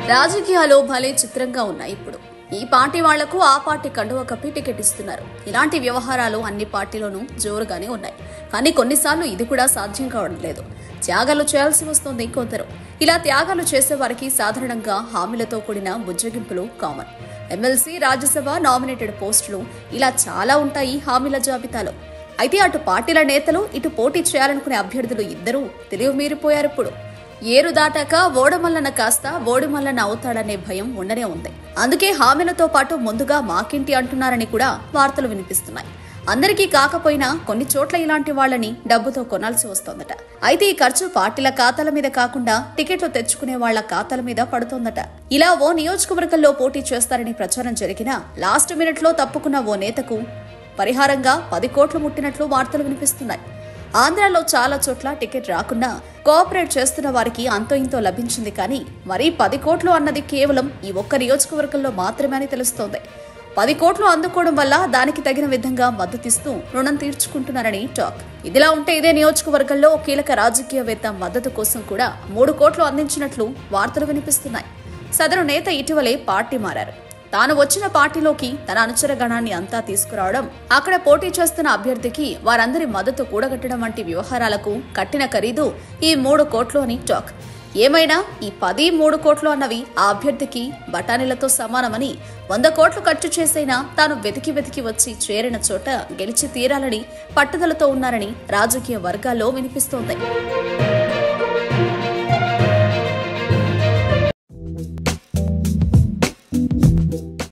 రాజకీయాలు భలే చిత్రంగా ఉన్నాయి ఇప్పుడు. ఈ పార్టీ వాళ్లకు ఆ పార్టీ కండువ కప్పి టికెట్ ఇస్తున్నారు. ఇలాంటి వ్యవహారాలు అన్ని పార్టీలోనూ జోరుగానే ఉన్నాయి. కానీ కొన్నిసార్లు ఇది కూడా సాధ్యం కావడం లేదు. త్యాగాలు చేయాల్సి వస్తుంది కొందరు. ఇలా త్యాగాలు చేసే వారికి సాధారణంగా హామీలతో కూడిన బుజ్జగింపులు కామన్. ఎమ్మెల్సీ, రాజ్యసభ నామినేటెడ్ పోస్టులు ఇలా చాలా ఉంటాయి హామీల జాబితాలో. అయితే అటు పార్టీల నేతలు, ఇటు పోటీ చేయాలనుకునే అభ్యర్థులు ఇద్దరూ తెలివి మీరిపోయారు ఇప్పుడు. ఏరు దాటాక ఓడమల్లన కాస్త ఓడిమల్లన అవుతాడనే భయం ఉండనే ఉంది. అందుకే హామీలతో పాటు ముందుగా మాకింటి అంటున్నారని కూడా వార్తలు వినిపిస్తున్నాయి. అందరికీ కాకపోయినా కొన్ని చోట్ల ఇలాంటి వాళ్ళని డబ్బుతో కొనాల్సి వస్తోందట. అయితే ఈ ఖర్చు పార్టీల ఖాతాల మీద కాకుండా టికెట్లు తెచ్చుకునే వాళ్ల ఖాతాల మీద పడుతోందట. ఇలా ఓ నియోజకవర్గంలో పోటీ చేస్తారని ప్రచారం జరిగినా లాస్ట్ మినిట్ లో తప్పుకున్న ఓ నేతకు పరిహారంగా 10 కోట్లు ముట్టినట్లు వార్తలు వినిపిస్తున్నాయి. ఆంధ్రాలో చాలా చోట్ల టికెట్ రాకున్నా కోఆపరేట్ చేస్తున్న వారికి అంతో ఇంతో లభించింది. కానీ మరీ 10 కోట్లు అన్నది కేవలం ఈ ఒక్క నియోజకవర్గంలో మాత్రమే అని తెలుస్తోంది. 10 కోట్లు అందుకోవడం వల్ల దానికి తగిన విధంగా మద్దతిస్తూ రుణం తీర్చుకుంటున్నారని టాక్. ఇదిలా ఉంటే ఇదే నియోజకవర్గంలో కీలక రాజకీయవేత్త మద్దతు కోసం కూడా 3 కోట్లు అందించినట్లు వార్తలు వినిపిస్తున్నాయి. సదరు నేత ఇటీవలే పార్టీ మారారు. తాను వచ్చిన పార్టీలోకి తన అనుచర గణాన్ని అంతా తీసుకురావడం, అక్కడ పోటీ చేస్తున్న అభ్యర్థికి వారందరి మద్దతు కూడగట్టడం వంటి వ్యవహారాలకు కట్టిన ఖరీదు ఈ 3 కోట్లు అని టాక్. ఏమైనా ఈ 10, 3 కోట్లు అన్నవి ఆ అభ్యర్థికి బఠానీలతో సమానమని 100 కోట్లు ఖర్చు చేసైనా తాను వెతికి వచ్చి చేరిన చోట గెలిచి తీరాలని పట్టుదలతో ఉన్నారని రాజకీయ వర్గాల్లో వినిపిస్తోంది.